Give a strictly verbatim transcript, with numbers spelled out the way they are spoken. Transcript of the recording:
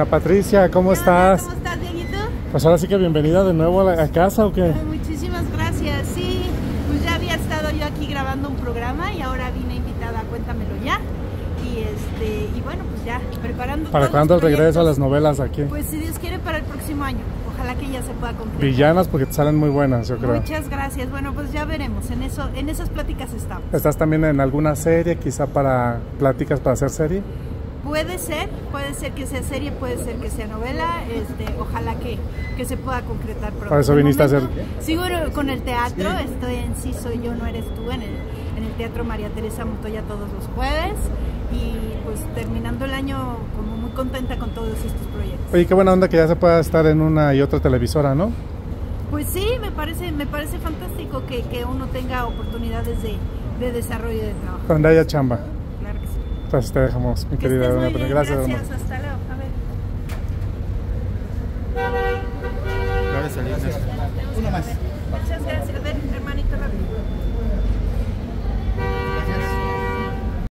Patricia, ¿cómo estás? ¿Cómo estás, Dieguito? Pues ahora sí que bienvenida de nuevo a, la, a casa, ¿o qué? Muchísimas gracias, sí, pues ya había estado yo aquí grabando un programa y ahora vine invitada a Cuéntamelo Ya. Y este, y bueno, pues ya preparando. ¿Para cuándo el regreso a las novelas aquí? Pues si Dios quiere, para el próximo año. Ojalá que ya se pueda concretar. Villanas, porque te salen muy buenas, yo creo. Muchas gracias. Bueno, pues ya veremos. En eso, en esas pláticas estamos. ¿Estás también en alguna serie, quizá para pláticas para hacer serie? Puede ser, puede ser que sea serie, puede ser que sea novela. Este, ojalá que, que se pueda concretar pronto. Por eso viniste momento, a hacer. Sigo con el teatro. Sí. Estoy en Sí Soy Yo, No Eres Tú, en el, en el Teatro María Teresa Montoya todos los jueves. Y pues terminando el año como muy contenta con todos estos proyectos. Oye, qué buena onda que ya se pueda estar en una y otra televisora, ¿no? Pues sí, me parece, me parece fantástico que, que uno tenga oportunidades de, de desarrollo de trabajo. Donde haya chamba. Claro que sí. Entonces te dejamos, mi que querida. Estés muy bien. Gracias, Gracias, hermano. hasta luego. A ver. Gracias, Alicia. Una más. Muchas gracias. A ver, hermanito, rápido.